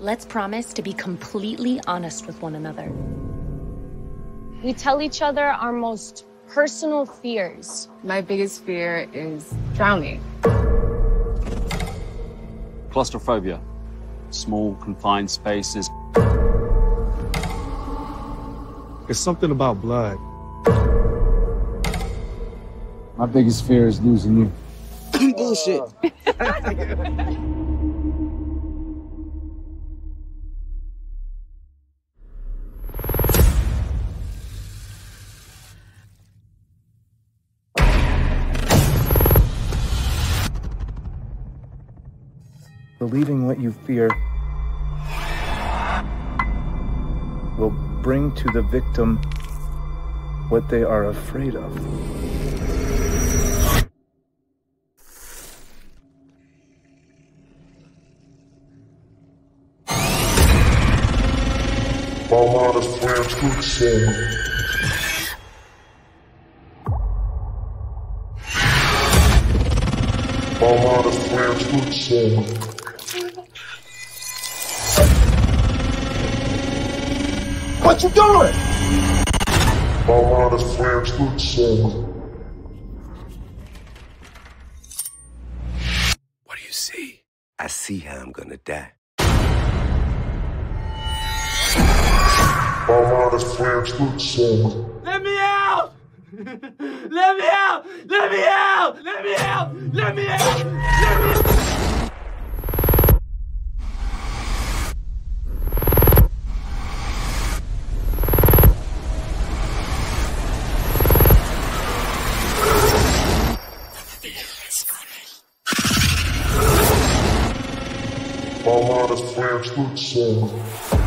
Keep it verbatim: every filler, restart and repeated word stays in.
Let's promise to be completely honest with one another. We tell each other our most personal fears. My biggest fear is drowning. Claustrophobia. Small, confined spaces. It's something about blood. My biggest fear is losing you. Bullshit. Believing what you fear will bring to the victim what they are afraid of. Balmada's plans good soul. Balmada's plans good soul. What you doing? Balmada's plans good soul. What do you see? I see how I'm gonna die. Balmada's plans good soul. Let me out! Let me out! Let me out! Let me out! Let me out! Let me out! Balmada's plans good soul.